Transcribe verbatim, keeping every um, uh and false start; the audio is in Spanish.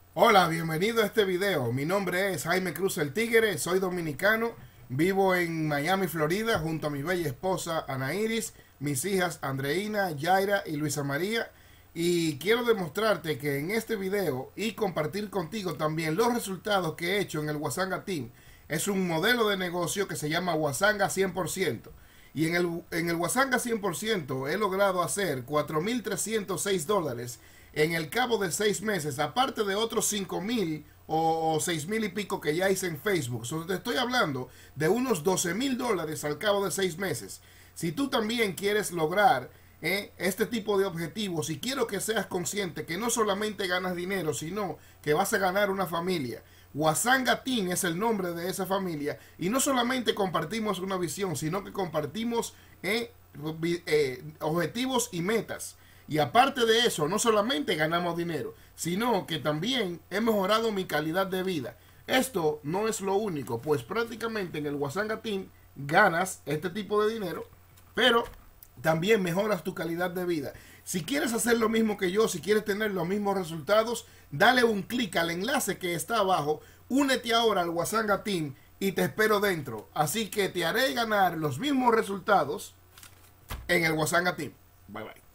Hola, bienvenido a este video. Mi nombre es Jaime Cruz el Tigre, soy dominicano, vivo en Miami, Florida, junto a mi bella esposa Ana Iris, mis hijas Andreina, Yaira y Luisa María. Y quiero demostrarte que en este video y compartir contigo también los resultados que he hecho en el Wasanga Team. Es un modelo de negocio que se llama Wasanga cien por ciento. Y en el, en el Wasanga cien por ciento he logrado hacer cuatro mil trescientos seis dólares en el cabo de seis meses, aparte de otros cinco mil o, o seis mil y pico que ya hice en Facebook. So, te estoy hablando de unos doce mil dólares al cabo de seis meses. Si tú también quieres lograr eh, este tipo de objetivos, y quiero que seas consciente que no solamente ganas dinero, sino que vas a ganar una familia. Wasanga Team es el nombre de esa familia, y no solamente compartimos una visión, sino que compartimos eh, eh, objetivos y metas. Y aparte de eso, no solamente ganamos dinero, sino que también he mejorado mi calidad de vida. Esto no es lo único, pues prácticamente en el Wasanga Team ganas este tipo de dinero, pero también mejoras tu calidad de vida. Si quieres hacer lo mismo que yo, si quieres tener los mismos resultados, dale un clic al enlace que está abajo, únete ahora al Wasanga Team y te espero dentro. Así que te haré ganar los mismos resultados en el Wasanga Team. Bye bye.